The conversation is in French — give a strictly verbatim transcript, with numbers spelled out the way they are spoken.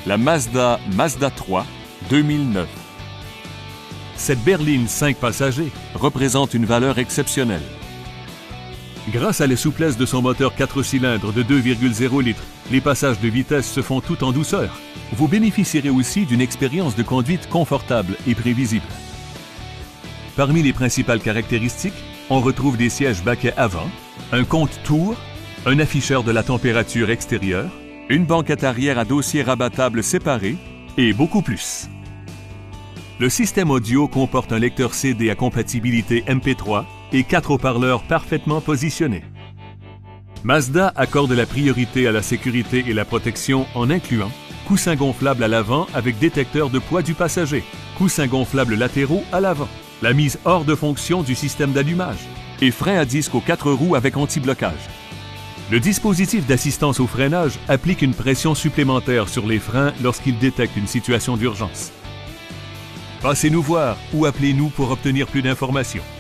la Mazda Mazda trois deux mille neuf. Cette berline cinq passagers représente une valeur exceptionnelle. Grâce à la souplesse de son moteur quatre cylindres de deux virgule zéro litres, les passages de vitesse se font tout en douceur. Vous bénéficierez aussi d'une expérience de conduite confortable et prévisible. Parmi les principales caractéristiques, on retrouve des sièges baquets avant, un compte-tours, un afficheur de la température extérieure, une banquette arrière à dossier rabattable séparé et beaucoup plus. Le système audio comporte un lecteur C D à compatibilité M P trois et quatre haut-parleurs parfaitement positionnés. Mazda accorde la priorité à la sécurité et la protection en incluant coussins gonflables à l'avant avec détecteur de poids du passager, coussins gonflables latéraux à l'avant, la mise hors de fonction du système d'allumage et frein à disque aux quatre roues avec anti-blocage. Le dispositif d'assistance au freinage applique une pression supplémentaire sur les freins lorsqu'il détecte une situation d'urgence. Passez nous voir ou appelez-nous pour obtenir plus d'informations.